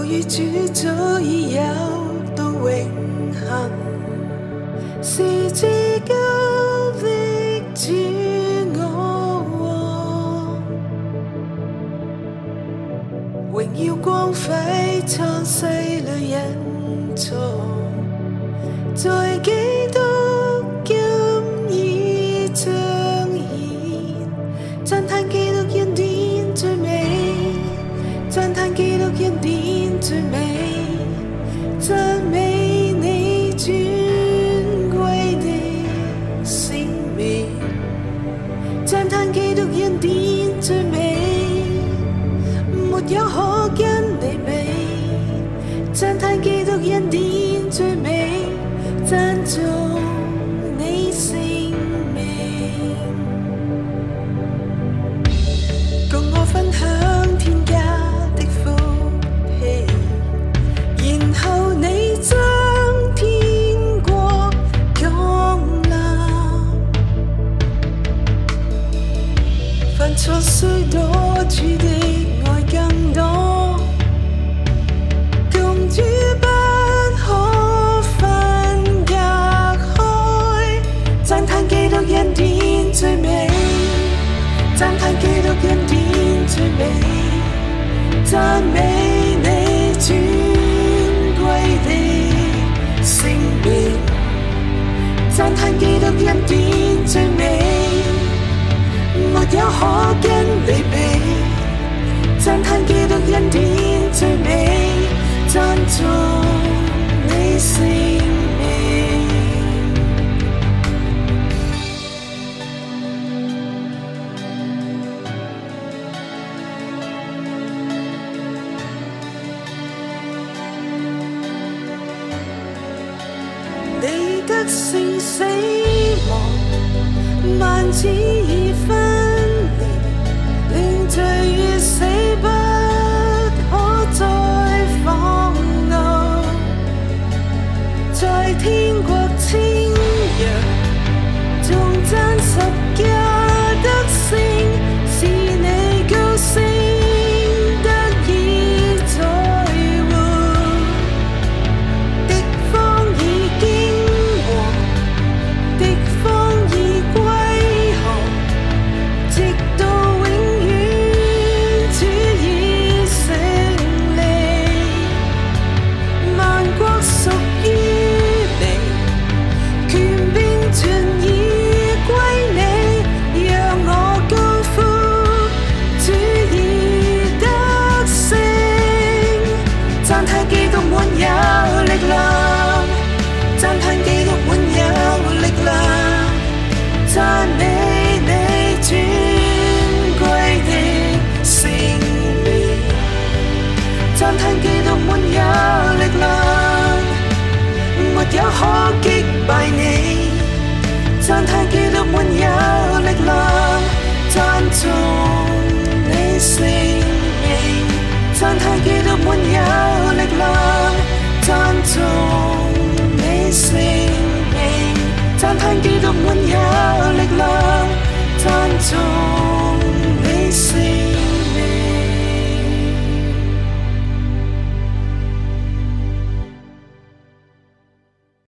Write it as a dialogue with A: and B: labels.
A: 與主早已有到永恆，是至高的主我王，榮耀光輝創世裏隱藏，在基督今已彰顯，讚嘆基督恩典最美，讚嘆基督恩典最美，讚美你尊貴的聖名，讚嘆基督恩典最美，沒有可跟你比，讚嘆基督恩典最美，讚頌你聖名，共我分享天家的福氣，然後你將天國降臨，犯錯雖多，主的愛更多，共主不可分隔開，讚嘆基督恩典最美，讚嘆基督恩典最美，讚美你尊貴的聖名，讚嘆基督恩典最美，沒有可跟你比，讚嘆基督恩典最美，讚頌你聖名。你得勝死亡，萬子已分離，令罪與死不可再放怒，在天國稱揚，頌讚十架得勝，是你高升得以再活，敵方已經和，敵方已歸降，直到永遠主已勝利，萬國屬於你，權柄盡已歸你，讓我高呼主已得勝，讚嘆基督滿有力量，讚嘆基督滿有力量，讚美你尊貴的聖名，讚嘆基督滿有力量，沒有可擊敗你，讚嘆基督滿有力量，讚頌你聖名，讚嘆基督滿有力量，讚頌你聖名，讚嘆基督滿有力量，讚頌